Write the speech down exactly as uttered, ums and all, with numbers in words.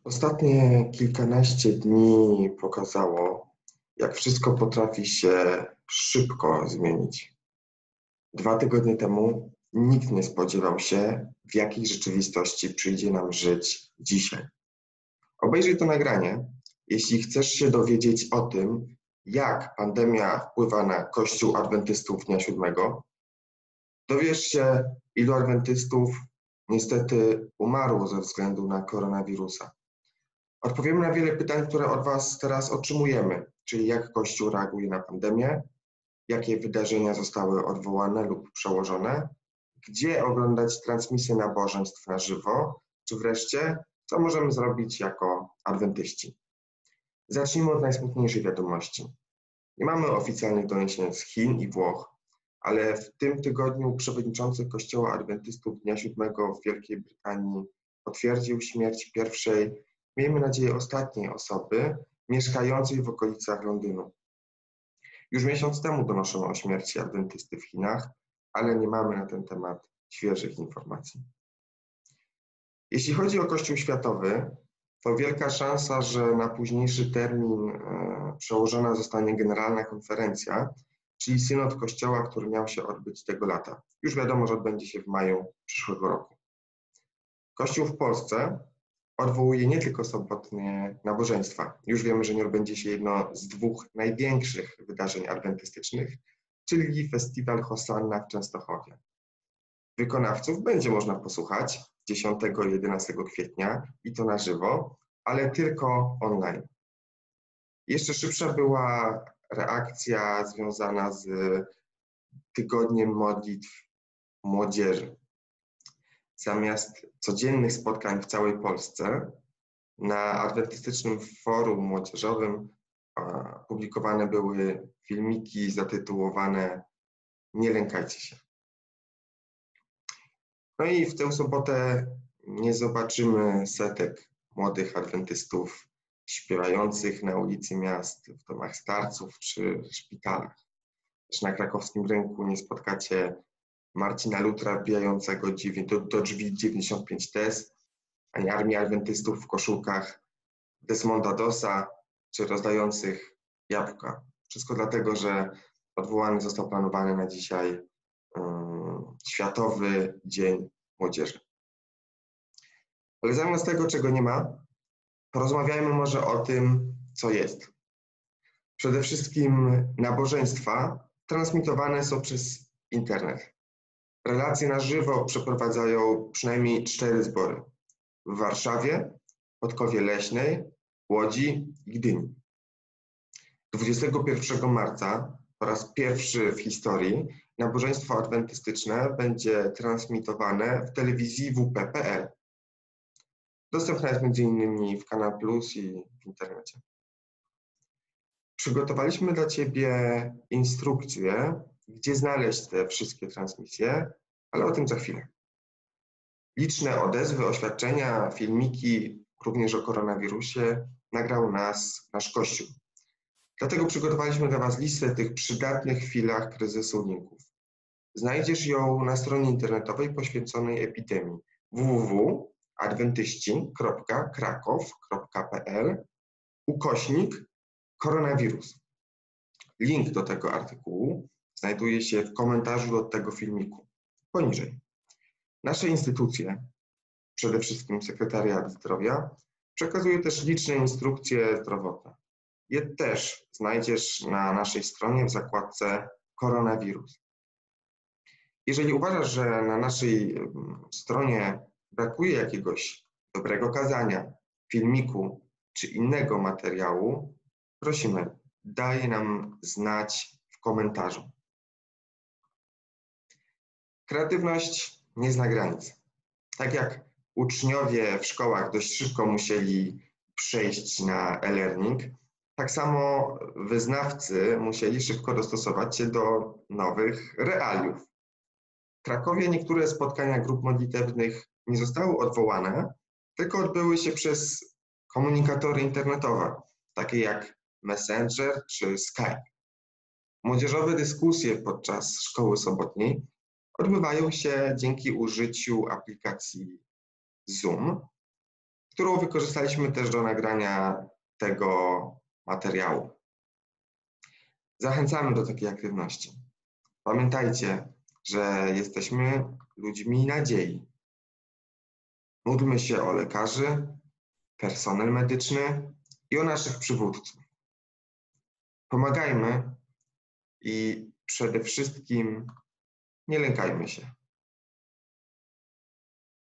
Ostatnie kilkanaście dni pokazało, jak wszystko potrafi się szybko zmienić. Dwa tygodnie temu nikt nie spodziewał się, w jakiej rzeczywistości przyjdzie nam żyć dzisiaj. Obejrzyj to nagranie, jeśli chcesz się dowiedzieć o tym, jak pandemia wpływa na Kościół Adwentystów Dnia Siódmego. Dowiesz się, ilu adwentystów niestety umarło ze względu na koronawirusa. Odpowiemy na wiele pytań, które od Was teraz otrzymujemy, czyli jak Kościół reaguje na pandemię, jakie wydarzenia zostały odwołane lub przełożone, gdzie oglądać transmisję nabożeństw na żywo, czy wreszcie, co możemy zrobić jako adwentyści. Zacznijmy od najsmutniejszej wiadomości. Nie mamy oficjalnych doniesień z Chin i Włoch, ale w tym tygodniu przewodniczący Kościoła Adwentystów Dnia Siódmego w Wielkiej Brytanii potwierdził śmierć pierwszej, miejmy nadzieję ostatniej osoby mieszkającej w okolicach Londynu. Już miesiąc temu donoszono o śmierci adwentysty w Chinach, ale nie mamy na ten temat świeżych informacji. Jeśli chodzi o Kościół Światowy, to wielka szansa, że na późniejszy termin e, przełożona zostanie Generalna Konferencja, czyli synod Kościoła, który miał się odbyć tego lata. Już wiadomo, że odbędzie się w maju przyszłego roku. Kościół w Polsce odwołuje nie tylko sobotnie nabożeństwa. Już wiemy, że nie odbędzie się jedno z dwóch największych wydarzeń adwentystycznych, czyli festiwal Hosanna w Częstochowie. Wykonawców będzie można posłuchać dziesiątego i jedenastego kwietnia i to na żywo, ale tylko online. Jeszcze szybsza była reakcja związana z tygodniem modlitw młodzieży. Zamiast codziennych spotkań w całej Polsce, na Adwentystycznym Forum Młodzieżowym publikowane były filmiki zatytułowane „Nie lękajcie się”. No i w tę sobotę nie zobaczymy setek młodych adwentystów śpiewających na ulicy miast, w domach starców czy szpitalach. Też na krakowskim rynku nie spotkacie Marcina Lutra wbijającego do, do drzwi dziewięćdziesiąt pięć T E S, ani armii adwentystów w koszulkach Desmonda Dossa, czy rozdających jabłka. Wszystko dlatego, że odwołany został planowany na dzisiaj um, Światowy Dzień Młodzieży. Ale zamiast tego, czego nie ma, porozmawiajmy może o tym, co jest. Przede wszystkim nabożeństwa transmitowane są przez internet. Relacje na żywo przeprowadzają przynajmniej cztery zbory. W Warszawie, Podkowie Leśnej, Łodzi i Gdyni. dwudziestego pierwszego marca po raz pierwszy w historii nabożeństwo adwentystyczne będzie transmitowane w telewizji W P kropka P L. Dostępna jest między innymi w Kanal Plus i w internecie. Przygotowaliśmy dla Ciebie instrukcję, gdzie znaleźć te wszystkie transmisje, ale o tym za chwilę. Liczne odezwy, oświadczenia, filmiki, również o koronawirusie, nagrał nas nasz Kościół. Dlatego przygotowaliśmy dla Was listę tych przydatnych chwilach kryzysu linków. Znajdziesz ją na stronie internetowej poświęconej epidemii w w w kropka adwentyści kropka krakow kropka p l ukośnik koronawirus. Link do tego artykułu znajduje się w komentarzu do tego filmiku, poniżej. Nasze instytucje, przede wszystkim Sekretariat Zdrowia, przekazuje też liczne instrukcje zdrowotne. Je też znajdziesz na naszej stronie w zakładce Koronawirus. Jeżeli uważasz, że na naszej stronie brakuje jakiegoś dobrego kazania, filmiku czy innego materiału, prosimy, daj nam znać w komentarzu. Kreatywność nie zna granic. Tak jak uczniowie w szkołach dość szybko musieli przejść na e-learning, tak samo wyznawcy musieli szybko dostosować się do nowych realiów. W Krakowie niektóre spotkania grup modlitewnych nie zostały odwołane, tylko odbyły się przez komunikatory internetowe, takie jak Messenger czy Skype. Młodzieżowe dyskusje podczas szkoły sobotniej odbywają się dzięki użyciu aplikacji Zoom którą wykorzystaliśmy też do nagrania tego materiału. Zachęcamy do takiej aktywności. Pamiętajcie, że jesteśmy ludźmi nadziei. Módlmy się o lekarzy, personel medyczny i o naszych przywódców. Pomagajmy i przede wszystkim nie lękajmy się.